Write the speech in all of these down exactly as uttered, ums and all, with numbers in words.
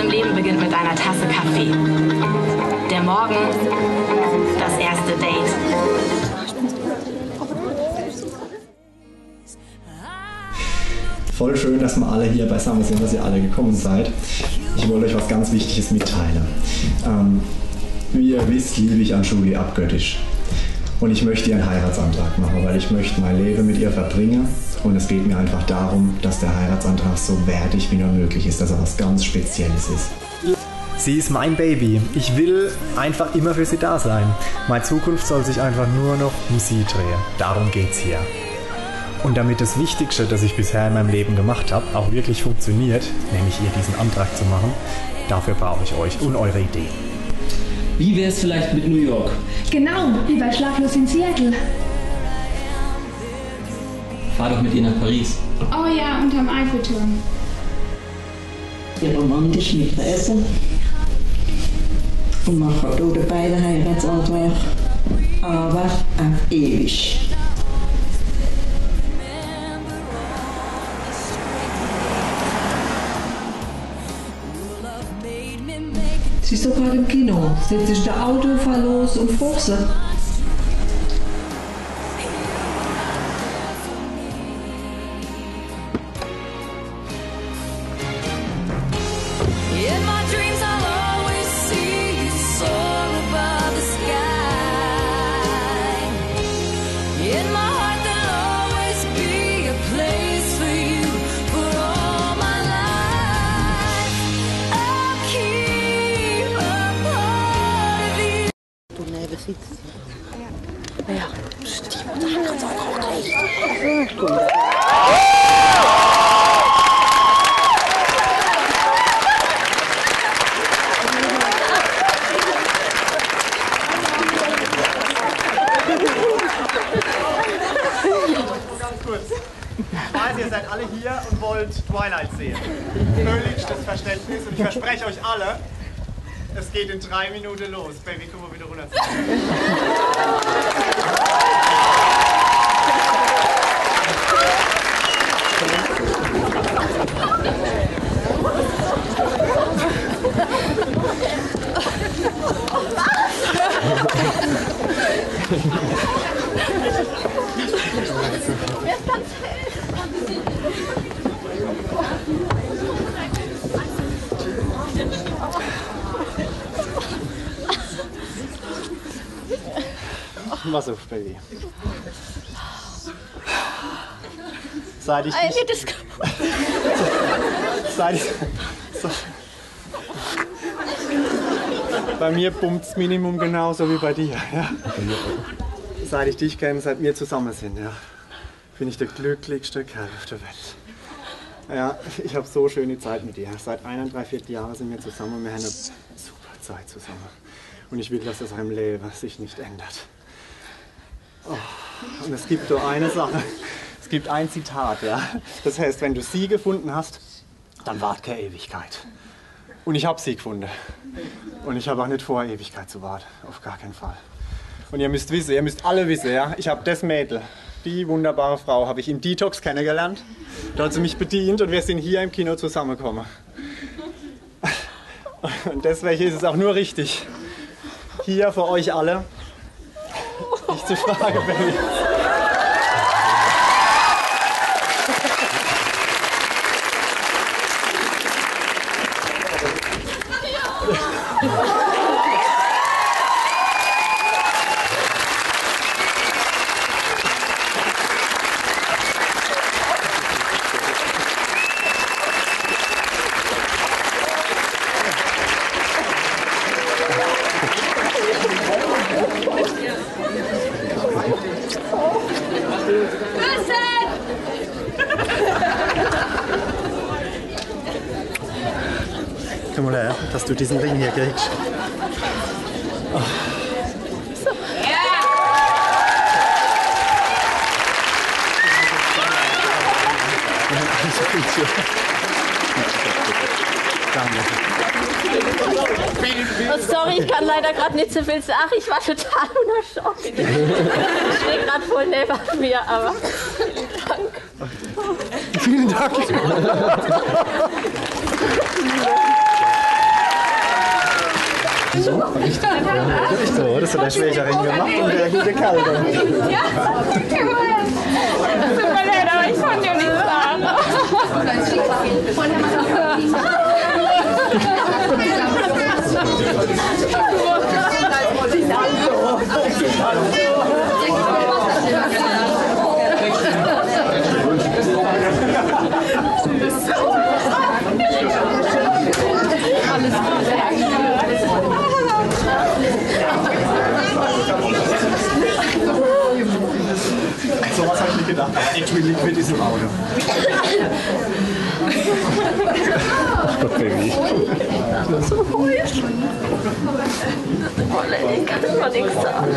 im Leben beginnt mit einer Tasse Kaffee. Der Morgen, das erste Date. Voll schön, dass wir alle hier beisammen sind, dass ihr alle gekommen seid. Ich wollte euch was ganz Wichtiges mitteilen. Ähm, wie ihr wisst, liebe ich Anjuli abgöttisch. Und ich möchte ihr einen Heiratsantrag machen, weil ich möchte mein Leben mit ihr verbringen. Und es geht mir einfach darum, dass der Heiratsantrag so wertig wie nur möglich ist, dass er was ganz Spezielles ist. Sie ist mein Baby. Ich will einfach immer für sie da sein. Meine Zukunft soll sich einfach nur noch um sie drehen. Darum geht's hier. Und damit das Wichtigste, das ich bisher in meinem Leben gemacht habe, auch wirklich funktioniert, nämlich ihr diesen Antrag zu machen, dafür brauche ich euch und eure Ideen. Wie wäre es vielleicht mit New York? Genau, wie bei Schlaflos in Seattle. Fahr doch mit ihr nach Paris. Oh ja, unterm Eiffelturm. Wir romantisch mit essen und machen dort beide Heiratsanträge, aber auf ewig. Sie ist doch gerade im Kino. Setzt sich der Autofahrer los und frucht sie. Ja. Ja. Psst, die Mutter hat uns auch gleich. Ganz kurz. Ich weiß, ihr seid alle hier und wollt Twilight sehen. Völligstes Verständnis und ich verspreche euch alle, es geht in drei Minuten los. Baby, komm mal wieder runter. Was auf, Baby? Seit ich dich... Seit ich... Bei mir pumpt das Minimum genauso wie bei dir. Ja? Seit ich dich kenne, seit wir zusammen sind, ja, bin ich der glücklichste Kerl auf der Welt. Ja, ich habe so schöne Zeit mit dir. Seit eineinviertel Jahren sind wir zusammen und wir haben eine super Zeit zusammen. Und ich will, dass das im Leben sich nicht ändert. Oh, und es gibt nur eine Sache, es gibt ein Zitat, ja. Das heißt, wenn du sie gefunden hast, dann wart keine Ewigkeit. Und ich habe sie gefunden. Und ich habe auch nicht vor, Ewigkeit zu warten, auf gar keinen Fall. Und ihr müsst wissen, ihr müsst alle wissen, ja, ich habe das Mädel, die wunderbare Frau, habe ich im Detox kennengelernt. Da hat sie mich bedient und wir sind hier im Kino zusammengekommen. Und deswegen ist es auch nur richtig, hier für euch alle, dich zu fragen, Baby. Komm mal her, dass du diesen Ring hier kriegst. Oh. So. Ja. Oh, sorry, ich kann leider gerade nicht so viel sagen. Ich war total unter Schock. Ich stehe gerade voll neben mir, aber vielen Dank. Vielen Dank. So, richtig. Ja, richtig so, oder? So der Schwächerin gemacht und der gute Kerl. Ja, tut mir leid, aber ich konnte ja nichts sagen. Alles gut. So was habe ich nicht gedacht. Actually Liquid ist im Auto. Ach Gott, Baby. So ruhig. Ich kann immer nichts sagen.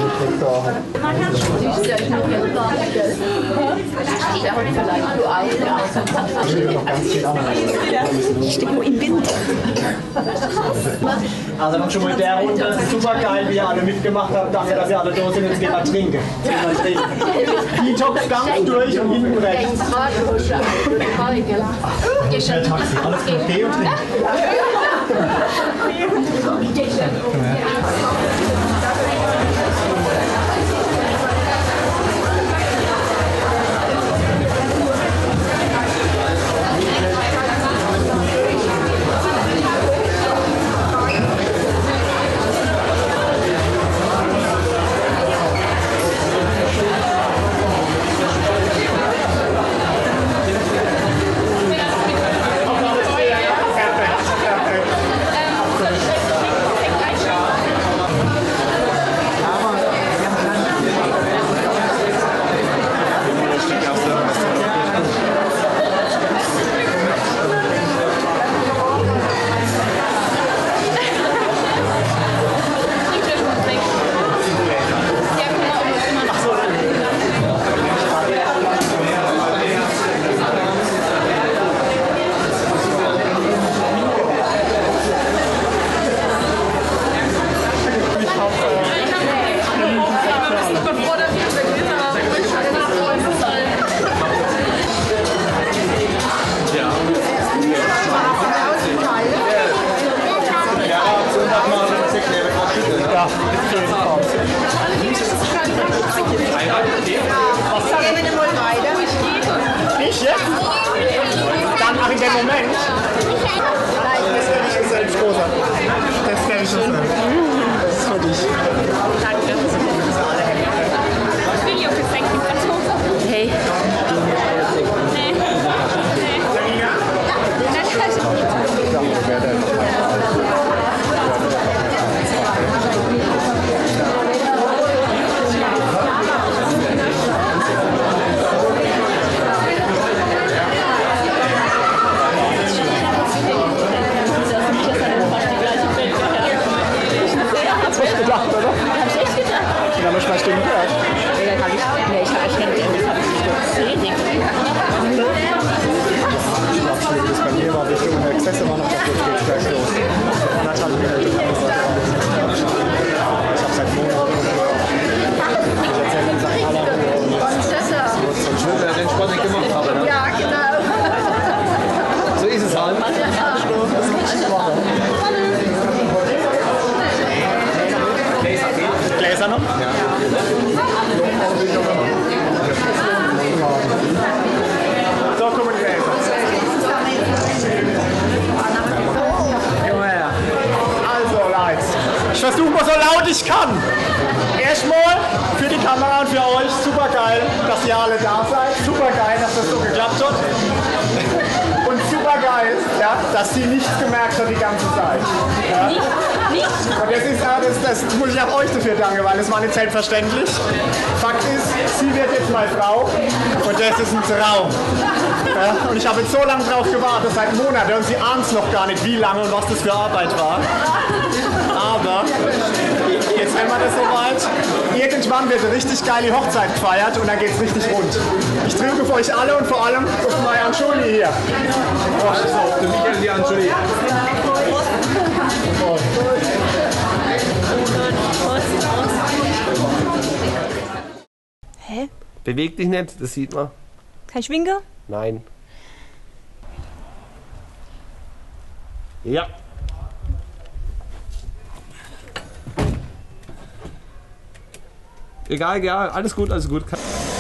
Ich stehe nur im Wind. Also dann schon mal in der Runde. Super geil, wie ihr alle mitgemacht habt. Danke, dass ihr alle da sind. Jetzt geht mal trinken. Jetzt geht mal trinken. Die Tops ganz durch und hinten rechts. Schnell Taxi. Alles okay und trinken. Ich jetzt? Dann ach in dem Moment. Das werde ich selbst großer. Das werde ich schon sagen. Das ist für dich. Danke. Hey. Nee. Nee. Gedacht, oder? Hab ich echt gedacht. Und dann hast du mal Stimmen gehört. Nee, dann hab ich, nee, ich hab echt nicht gehört. Das bei mir war ein bisschen ohne Exzesse, war noch das jetzt geht gleich los. Anderthalb Minuten. Ich hab seit Monaten ich erzähle in Sankt Gallen und so ein Schwimmer, den Sport nicht gemacht habe. Ne? Ja, genau. So ist es halt. Das ist nicht Woche. Gläser noch? Ja. So, kommen die Gläser. Also, Leute, ich versuche mal so laut ich kann. Erstmal für die Kamera und für euch super geil, dass ihr alle da seid. Super geil, dass das so geklappt hat. Und super geil, ja, dass sie nichts gemerkt hat die ganze Zeit. Ja. Nicht? Nicht? Und das, ist, das, das muss ich auch euch dafür danken, weil das war nicht selbstverständlich. Fakt ist, sie wird jetzt meine Frau und das ist ein Traum. Ja, und ich habe jetzt so lange drauf gewartet, seit Monaten, und sie ahnt es noch gar nicht, wie lange und was das für Arbeit war. Aber jetzt wenn man das soweit, irgendwann wird eine richtig geile Hochzeit gefeiert und dann geht es richtig rund. Ich drücke für euch alle und vor allem auf meine Anschuli hier. Oh, so, der Michael, die Anschuli. Hä? Beweg dich nicht, das sieht man. Kein Schwinker? Nein. Ja. Egal, egal, alles gut, alles gut.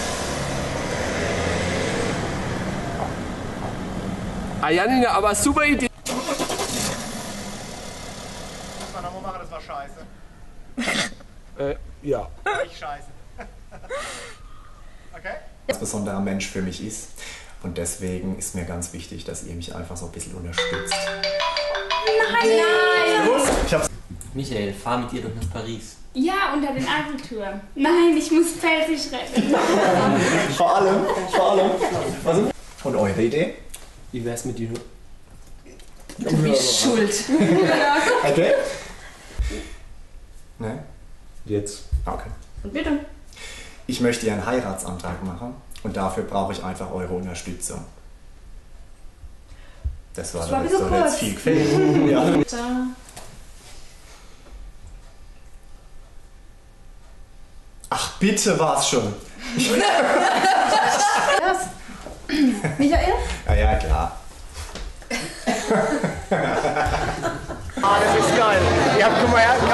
Ah, Janina, aber super Idee. Muss man nochmal machen, das war scheiße. Äh, ja. Ich scheiße. Okay? Was besonderer Mensch für mich ist. Und deswegen ist mir ganz wichtig, dass ihr mich einfach so ein bisschen unterstützt. Nein, nein! Ich hab's. Michael, fahr mit ihr doch nach Paris. Ja, unter den Eiffelturm. Nein, ich muss Pfälzisch retten. Vor allem, vor allem. Was ist? Und eure Idee? Wie wär's mit dir? Du bist schuld. Okay? Ne? Jetzt. Okay. Und bitte? Ich möchte einen Heiratsantrag machen und dafür brauche ich einfach eure Unterstützung. Das war, das war doch so jetzt, kurz. jetzt viel gefällt. Ja. Ach, bitte war's schon. Was? Michael? Ja, ja, klar. Ah, das ist geil. Ja, guck mal her.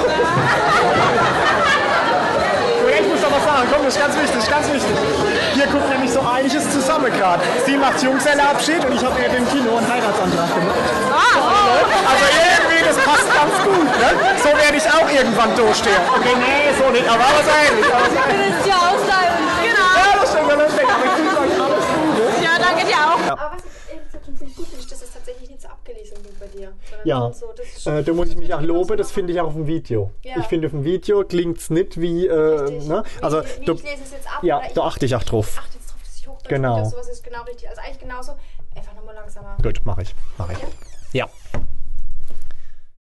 Ich muss doch was sagen, komm, das ist ganz wichtig, ganz wichtig. Hier guckt nämlich so einiges zusammen gerade. Sie macht Junggesellenabschied und ich habe ihr im Kino einen Heiratsantrag gemacht. Also irgendwie, das passt ganz gut, ne? So werde ich auch irgendwann durchstehen. Okay, nee, so nicht, aber was ähnlich. Du willst ja auch sein. Genau. Ja, das stimmt, das stimmt. Aber ich wünsche euch alles Gute. Ja, danke dir auch. Aber was ich ehrlich gesagt schon ziemlich gut finde, dass es tatsächlich nicht so abgelesen wird bei dir. Ja, so, das ist schon, äh, da muss ich mich auch loben, das finde ich auch auf dem Video. Ja. Ich finde, auf dem Video klingt es nicht wie, äh, ne? Also, wie, wie du, ich lese es jetzt ab. ja, oder ich, da achte ich auch drauf. achte jetzt drauf, dass ich hochdeutsch Genau. sowas ist genau richtig. Also eigentlich genauso, einfach nochmal langsamer. Gut, mache ich, mache ich. Ja? Ja.